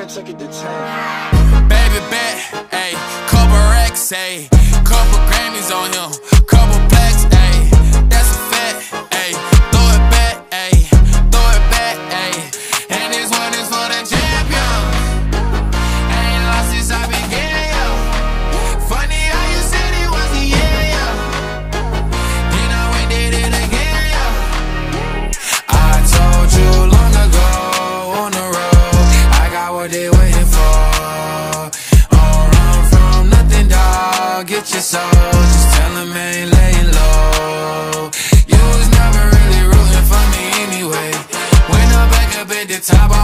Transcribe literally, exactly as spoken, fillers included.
I took it to ten. Baby bet, ayy, couple racks, ayy, couple Grammys on him, couple plaques, ayy, that's a fact, ayy, throw it back, ayy, throw it back, ayy, and this one is for the champion. Ain't lost since I began, yo. Funny how you said it was the year, yo. Then I went did it again, yo. I told you long ago on the road, I got what they waiting for. Get your soul, just tell him I ain't laying low. You was never really rooting for me anyway. When I'm back up at the top,